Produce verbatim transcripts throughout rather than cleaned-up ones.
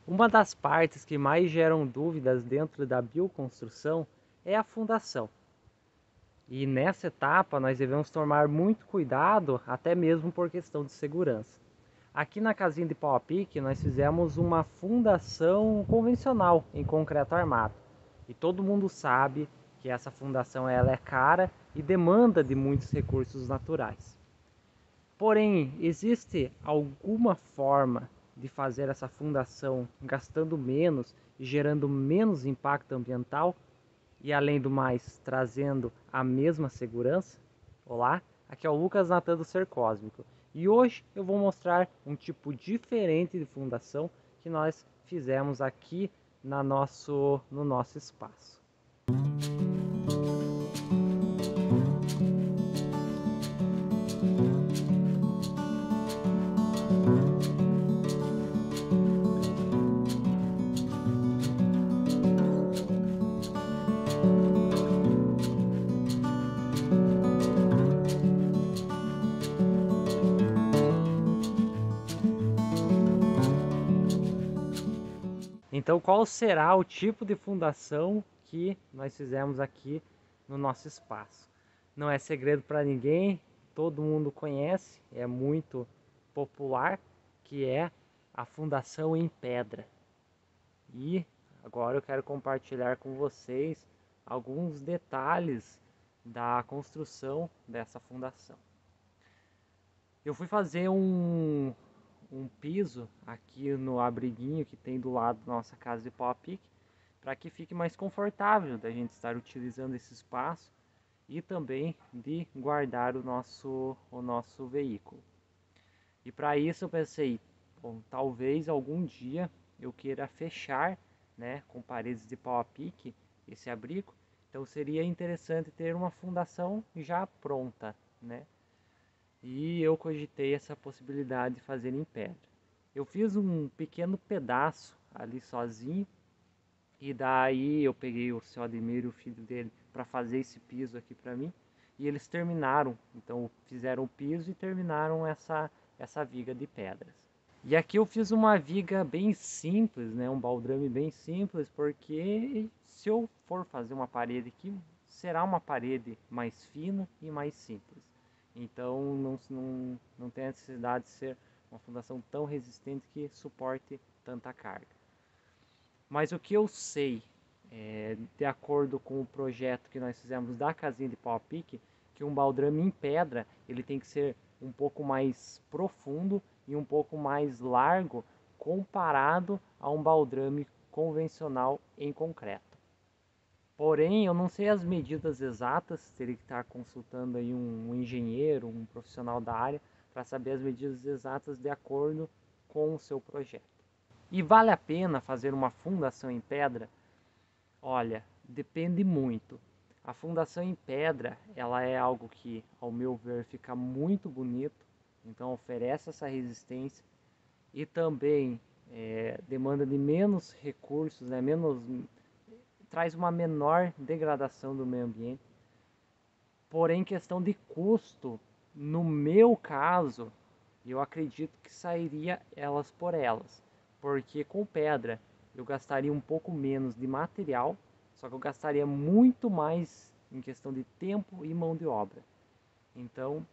Uma das partes que mais geram dúvidas dentro da bioconstrução é a fundação. E nessa etapa nós devemos tomar muito cuidado, até mesmo por questão de segurança. Aqui na casinha de pau a pique nós fizemos uma fundação convencional em concreto armado. E todo mundo sabe que essa fundação ela é cara e demanda de muitos recursos naturais. Porém, existe alguma forma de fazer essa fundação gastando menos e gerando menos impacto ambiental e, além do mais, trazendo a mesma segurança? Olá, aqui é o Lucas Natan do Ser Cósmico e hoje eu vou mostrar um tipo diferente de fundação que nós fizemos aqui na nosso, no nosso espaço. Então, qual será o tipo de fundação que nós fizemos aqui no nosso espaço? Não é segredo para ninguém, todo mundo conhece, é muito popular, que é a fundação em pedra. E agora eu quero compartilhar com vocês alguns detalhes da construção dessa fundação. Eu fui fazer um, um piso aqui no abriguinho que tem do lado da nossa casa de pau a pique, para que fique mais confortável da gente estar utilizando esse espaço e também de guardar o nosso, o nosso veículo. E para isso eu pensei, bom, talvez algum dia eu queira fechar, né, com paredes de pau a pique esse abrigo, então seria interessante ter uma fundação já pronta, né? E eu cogitei essa possibilidade de fazer em pedra. Eu fiz um pequeno pedaço ali sozinho, e daí eu peguei o seu Ademir e o filho dele para fazer esse piso aqui para mim, e eles terminaram, então fizeram o piso e terminaram essa, essa viga de pedras. E aqui eu fiz uma viga bem simples, né, um baldrame bem simples, porque se eu for fazer uma parede aqui, será uma parede mais fina e mais simples. Então não, não, não tem a necessidade de ser uma fundação tão resistente que suporte tanta carga. Mas o que eu sei, é, de acordo com o projeto que nós fizemos da casinha de pau a pique, que um baldrame em pedra ele tem que ser um pouco mais profundo e um pouco mais largo comparado a um baldrame convencional em concreto. Porém, eu não sei as medidas exatas, teria que estar consultando aí um, um engenheiro, um profissional da área, para saber as medidas exatas de acordo com o seu projeto. E vale a pena fazer uma fundação em pedra? Olha, depende muito. A fundação em pedra, ela é algo que, ao meu ver, fica muito bonito, então oferece essa resistência e também é, demanda de menos recursos, né, menos traz uma menor degradação do meio ambiente. Porém, questão de custo, no meu caso, eu acredito que sairia elas por elas. Porque com pedra eu gastaria um pouco menos de material, só que eu gastaria muito mais em questão de tempo e mão de obra. Então,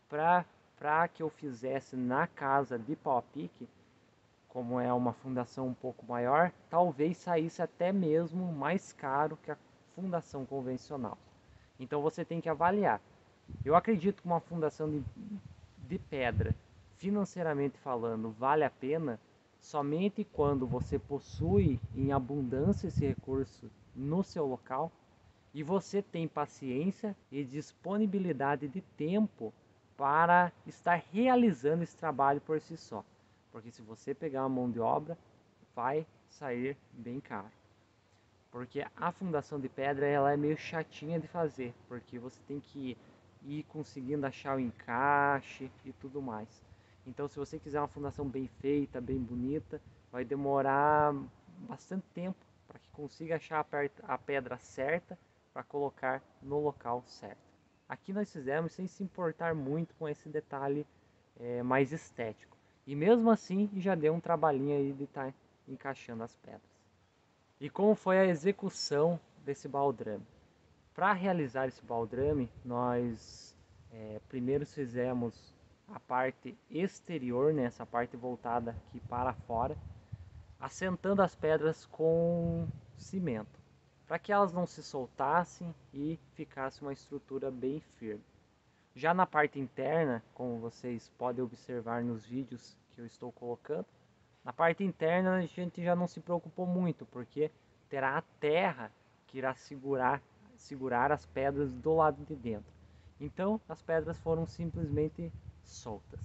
para que eu fizesse na casa de pau a pique, como é uma fundação um pouco maior, talvez saísse até mesmo mais caro que a fundação convencional. Então você tem que avaliar. Eu acredito que uma fundação de, de pedra, financeiramente falando, vale a pena somente quando você possui em abundância esse recurso no seu local e você tem paciência e disponibilidade de tempo para estar realizando esse trabalho por si só. Porque se você pegar uma mão de obra, vai sair bem caro. Porque a fundação de pedra ela é meio chatinha de fazer, porque você tem que ir conseguindo achar o encaixe e tudo mais. Então se você quiser uma fundação bem feita, bem bonita, vai demorar bastante tempo para que consiga achar a pedra certa para colocar no local certo. Aqui nós fizemos sem se importar muito com esse detalhe é, mais estético. E mesmo assim já deu um trabalhinho aí de estar encaixando as pedras. E como foi a execução desse baldrame? Para realizar esse baldrame, nós é, primeiro fizemos a parte exterior, né, essa parte voltada aqui para fora, assentando as pedras com cimento, para que elas não se soltassem e ficasse uma estrutura bem firme. Já na parte interna, como vocês podem observar nos vídeos que eu estou colocando, na parte interna a gente já não se preocupou muito, porque terá a terra que irá segurar, segurar as pedras do lado de dentro. Então as pedras foram simplesmente soltas.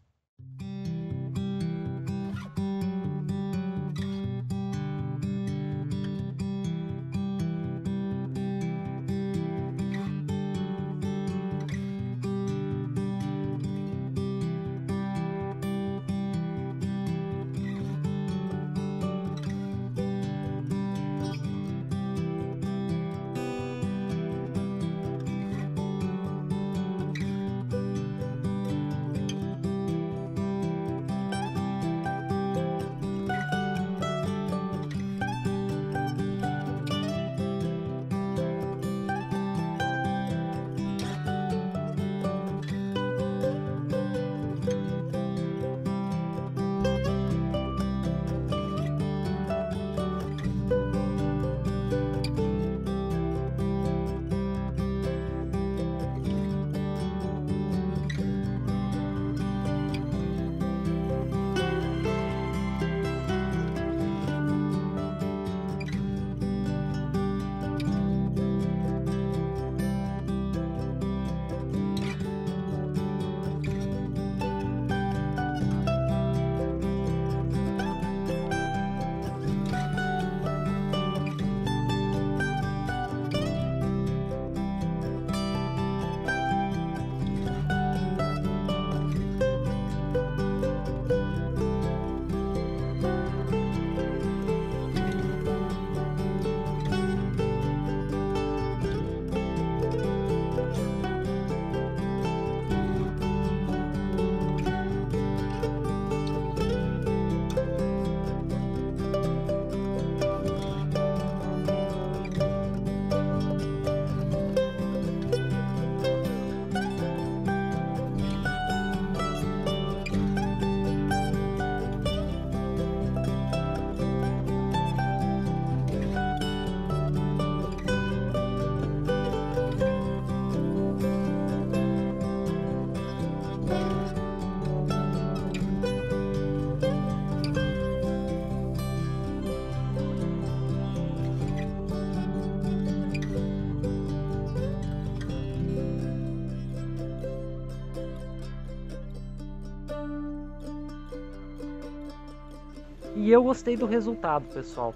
E eu gostei do resultado, pessoal.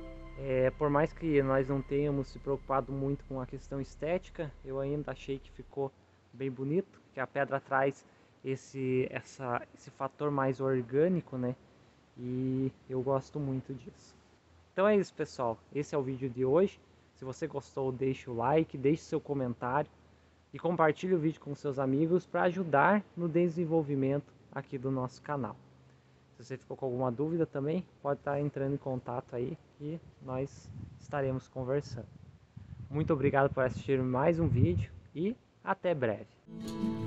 É, por mais que nós não tenhamos se preocupado muito com a questão estética, eu ainda achei que ficou bem bonito, que a pedra traz esse, essa, esse fator mais orgânico, né? E eu gosto muito disso. Então é isso, pessoal. Esse é o vídeo de hoje. Se você gostou, deixe o like, deixe seu comentário e compartilhe o vídeo com seus amigos para ajudar no desenvolvimento aqui do nosso canal. Se você ficou com alguma dúvida também, pode estar entrando em contato aí e nós estaremos conversando. Muito obrigado por assistir mais um vídeo e até breve.